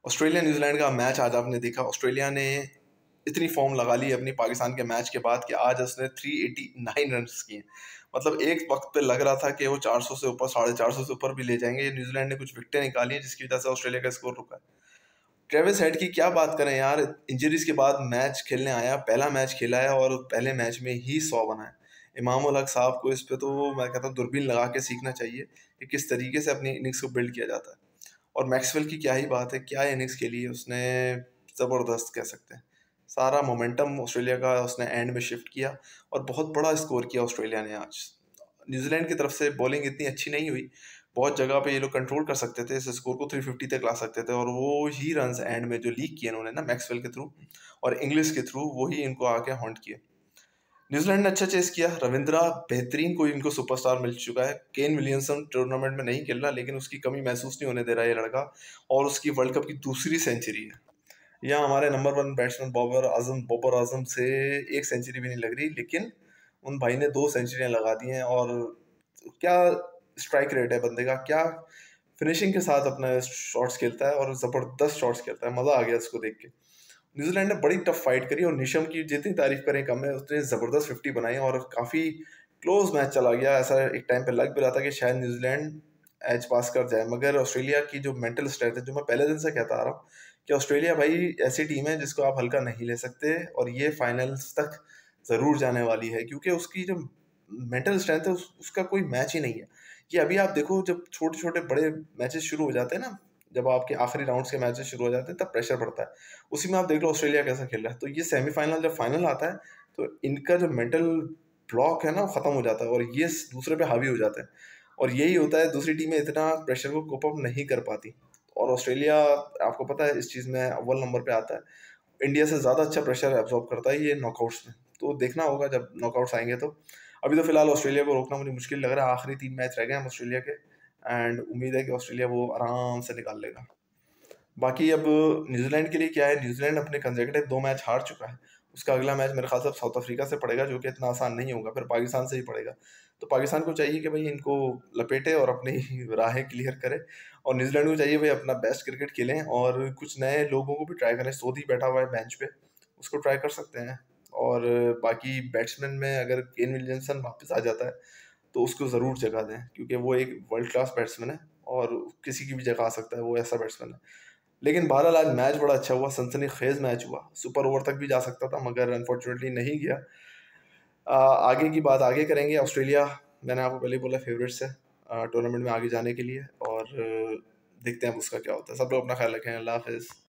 Australia New Zealand का match आज आपने देखा। ऑस्ट्रेलिया ने इतनी फॉर्म लगा ली अपनी पाकिस्तान के मैच के बाद कि आज उसने 389 रन किए। मतलब एक वक्त पे लग रहा था कि वो 400 से ऊपर, 450 से ऊपर भी ले जाएंगे। न्यूजीलैंड ने कुछ विकेटें निकाली हैं जिसकी वजह से ऑस्ट्रेलिया का स्कोर रुका है। ट्रेविस हेड की क्या बात करें यार, इंजरीज के बाद मैच खेलने आया, पहला मैच खेला है और पहले मैच में ही 100 बनाए। इमाम उल हक साहब को इस पे तो मैं कहता हूँ दूरबीन लगा के सीखना चाहिए कि किस तरीके से अपनी इनिंग्स को बिल्ड किया जाता है। और मैक्सवेल की क्या ही बात है, क्या इनिंग्स खेली है उसने, ज़बरदस्त कह सकते हैं। सारा मोमेंटम ऑस्ट्रेलिया का उसने एंड में शिफ्ट किया और बहुत बड़ा स्कोर किया ऑस्ट्रेलिया ने आज। न्यूजीलैंड की तरफ से बॉलिंग इतनी अच्छी नहीं हुई, बहुत जगह पे ये लोग कंट्रोल कर सकते थे, इस स्कोर को 350 तक ला सकते थे और वो ही रन्स एंड में जो लीक किए उन्होंने ना मैक्सवेल के थ्रू और इंग्लिश के थ्रू, वही इनको आके हॉन्ट किए। न्यूजीलैंड ने अच्छा चेस किया। रविंद्रा बेहतरीन कोई इनको सुपरस्टार मिल चुका है। केन विलियमसन टूर्नामेंट में नहीं खेल रहा लेकिन उसकी कमी महसूस नहीं होने दे रहा है ये लड़का, और उसकी वर्ल्ड कप की दूसरी सेंचुरी है। यहाँ हमारे नंबर 1 बैट्समैन बोबर आजम से एक सेंचुरी भी नहीं लग रही, लेकिन उन भाई ने 2 सेंचुरियां लगा दी हैं। और क्या स्ट्राइक रेट है बंदे का, क्या फिनिशिंग के साथ अपना शॉट्स खेलता है और ज़बरदस्त शॉट्स खेलता है। मज़ा आ गया इसको देख के। न्यूजीलैंड ने बड़ी टफ फाइट करी और निशम की जितनी तारीफ करें कम है, उसने ज़बरदस्त 50 बनाई और काफ़ी क्लोज मैच चला गया। ऐसा एक टाइम पे लग भी रहा था कि शायद न्यूजीलैंड एज पास कर जाए, मगर ऑस्ट्रेलिया की जो मेंटल स्ट्रेंथ है, जो मैं पहले दिन से कहता आ रहा हूँ कि ऑस्ट्रेलिया भाई ऐसी टीम है जिसको आप हल्का नहीं ले सकते और ये फाइनल्स तक ज़रूर जाने वाली है, क्योंकि उसकी जो मेंटल स्ट्रेंथ है उसका कोई मैच ही नहीं है। ये अभी आप देखो, जब छोटे छोटे बड़े मैचेस शुरू हो जाते हैं ना, जब आपके आखिरी राउंड्स के मैचेस शुरू हो जाते हैं तब प्रेशर बढ़ता है। उसी में आप देख लो ऑस्ट्रेलिया कैसा खेल रहा है। तो ये सेमीफाइनल जब फाइनल आता है तो इनका जो मेंटल ब्लॉक है ना वो खत्म हो जाता है और ये दूसरे पे हावी हो जाते हैं। और यही होता है, दूसरी टीमें इतना प्रेशर को कोप अप नहीं कर पाती। और ऑस्ट्रेलिया, आपको पता है, इस चीज़ में अव्वल नंबर पे आता है। इंडिया से ज़्यादा अच्छा प्रेशर एब्जॉर्ब करता है ये नॉकआउट्स में। तो देखना होगा जब नॉकआउट्स आएंगे तो। अभी तो फिलहाल ऑस्ट्रेलिया को रोकना मुझे मुश्किल लग रहा है। आखिरी 3 मैच रह गए हैं ऑस्ट्रेलिया के, एंड उम्मीद है कि ऑस्ट्रेलिया वो आराम से निकाल लेगा। बाकी अब न्यूजीलैंड के लिए क्या है, न्यूजीलैंड अपने कंसेक्यूटिव 2 मैच हार चुका है। उसका अगला मैच मेरे ख्याल से साउथ अफ्रीका से पड़ेगा, जो कि इतना आसान नहीं होगा, फिर पाकिस्तान से ही पड़ेगा। तो पाकिस्तान को चाहिए कि भाई इनको लपेटे और अपनी राहें क्लियर करे, और न्यूजीलैंड को चाहिए भाई अपना बेस्ट क्रिकेट खेलें और कुछ नए लोगों को भी ट्राई करें। सोधी बैठा हुआ है बेंच पे, उसको ट्राई कर सकते हैं। और बाकी बैट्समैन में अगर केन विलियमसन वापस आ जाता है तो उसको ज़रूर जगह दें, क्योंकि वो एक वर्ल्ड क्लास बैट्समैन है और किसी की भी जगह आ सकता है, वो ऐसा बैट्समैन है। लेकिन बहरहाल आज मैच बड़ा अच्छा हुआ, सनसनीखेज मैच हुआ, सुपर ओवर तक भी जा सकता था मगर अनफॉर्चुनेटली नहीं गया। आगे की बात आगे करेंगे। ऑस्ट्रेलिया, मैंने आपको पहले ही बोला, फेवरेट्स है टूर्नामेंट में आगे जाने के लिए, और देखते हैं अब उसका क्या होता है। सब लोग अपना ख्याल रखें। अल्लाह हाफिज़।